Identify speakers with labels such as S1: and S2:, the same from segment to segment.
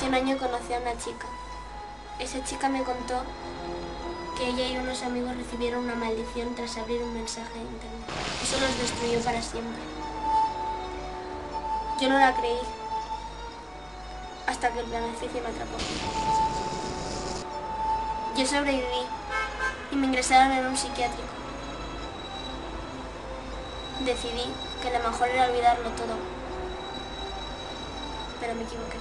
S1: Hace un año conocí a una chica. Esa chica me contó que ella y unos amigos recibieron una maldición tras abrir un mensaje de internet. Eso los destruyó para siempre. Yo no la creí, hasta que el beneficio me atrapó. Yo sobreviví y me ingresaron en un psiquiátrico. Decidí que lo mejor era olvidarlo todo, pero me equivoqué.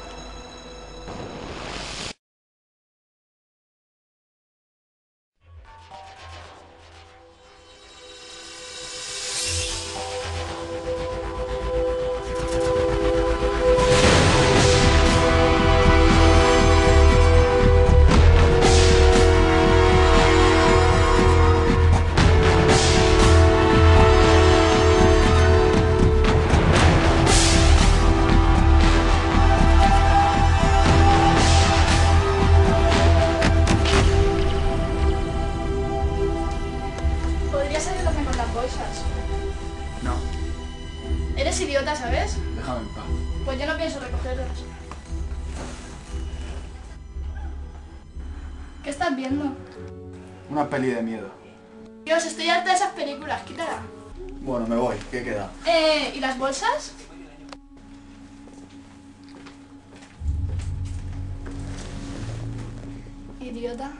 S2: ¿Podrías ayudarme con las bolsas?
S3: No,
S2: Eres idiota, ¿sabes?
S3: déjame en paz.
S2: Pues yo no pienso recogerlas. ¿Qué estás viendo?
S3: Una peli de miedo.
S2: Dios, estoy harta de esas películas, quítala.
S3: Bueno, me voy. ¿Qué queda?
S2: ¿Y las bolsas? Idiota.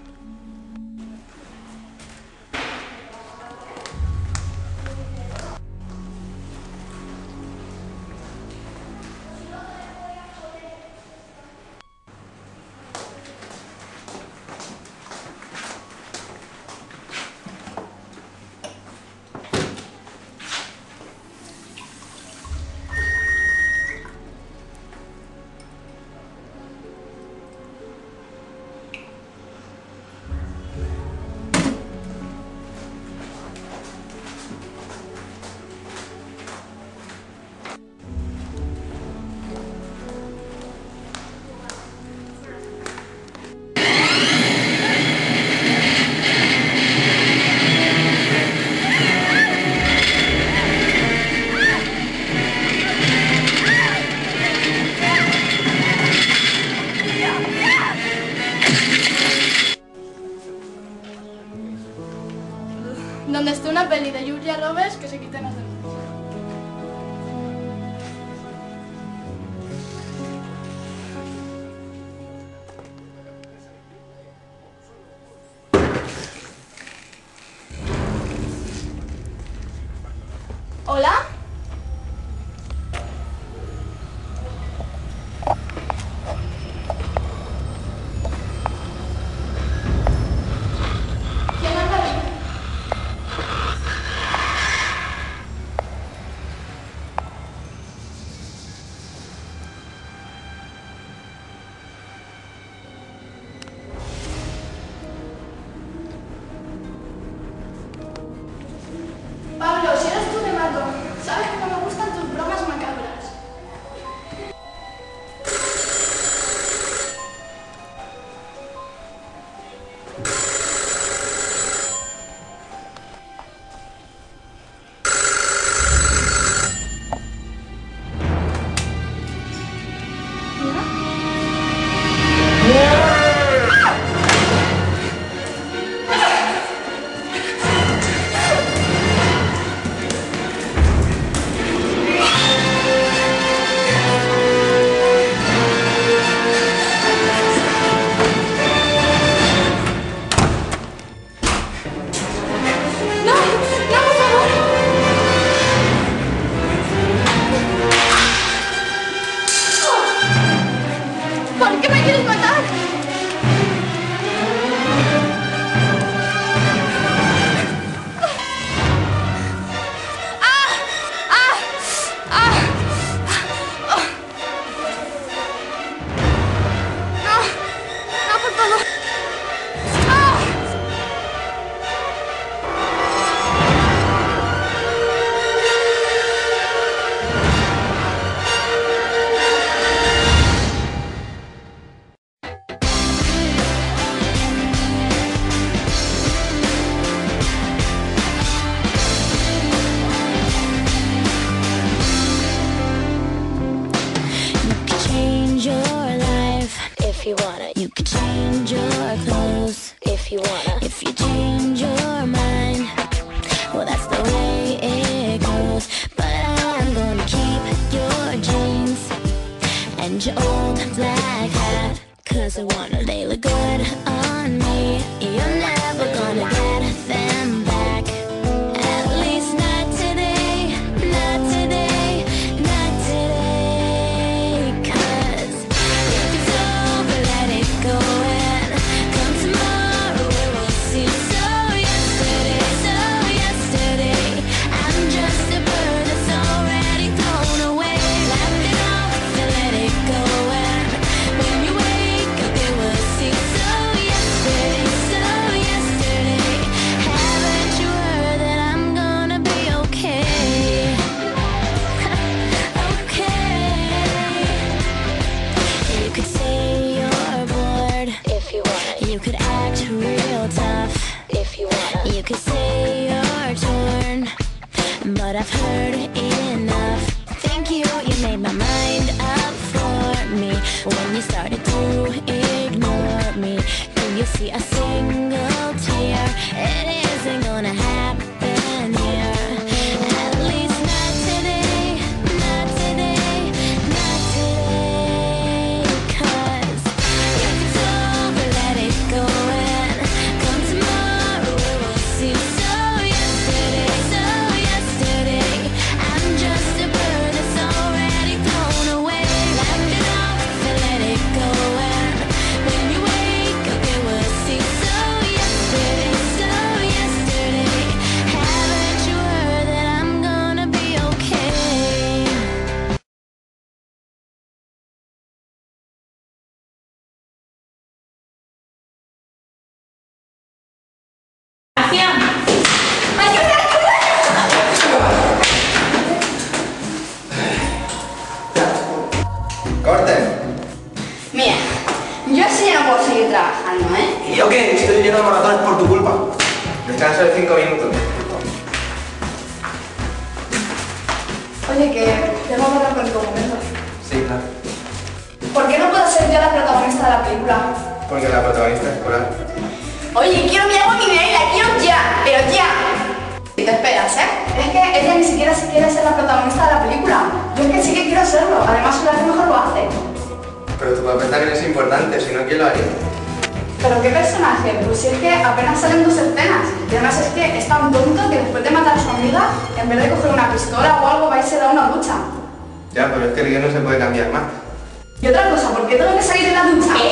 S4: you wanna. If you change your mind, well, that's the way it goes. But I'm gonna keep your jeans and your old black hat, 'cause I wanna, they look good on me. You're never gonna get them back. At least not today, not today, not today. 'Cause if it's over, let it go, and come tomorrow we will see. So yesterday, I'm just a bird that's already thrown away. Laughed it off and let it go, and when you wake up you will see. So yesterday, haven't you heard that I'm gonna be okay? Okay. You could say you're bored if you wanna. You could act real tough if you wanna. You could say you're torn, but I've heard enough. Thank you, you made my mind up for me. When you started to ignore me, do you see a single tear? It isn't gonna happen here. At least not today, not today, not today. 'Cause if it's over, let it go, and come tomorrow we will see. So yesterday, I'm just a bird that's already thrown away. Laughed it off and let it go, and when you wake up you will see. So yesterday, haven't you heard that I'm gonna be okay?
S3: ¡Corten!
S5: Mira, yo sí ya no puedo seguir trabajando, ¿eh?
S6: ¿Y yo qué? Estoy lleno de maratones por tu culpa. Descanso de 5 minutos.
S2: Oye, que tengo que hablar contigo un momento.
S6: Sí, claro.
S2: ¿Por qué no puedo ser yo la protagonista de la película?
S6: Porque la protagonista es Coral.
S5: Oye, quiero mi agua mineral y la quiero ya, pero ya. Y te esperas, ¿eh?
S2: Es que ella ni siquiera se quiere ser la protagonista de la película. Yo es que sí que quiero serlo. Además, la que mejor lo hace.
S6: Pero tu papel también es importante, si no, ¿quién lo haría?
S2: ¿Pero qué personaje? Pues si es que apenas salen 2 escenas. Y además es que es tan tonto que después de matar a su amiga, en vez de coger una pistola o algo, va y se da una ducha.
S6: Ya, pero es que el guión no se puede cambiar más.
S2: Y otra cosa, ¿por qué tengo que salir de la ducha?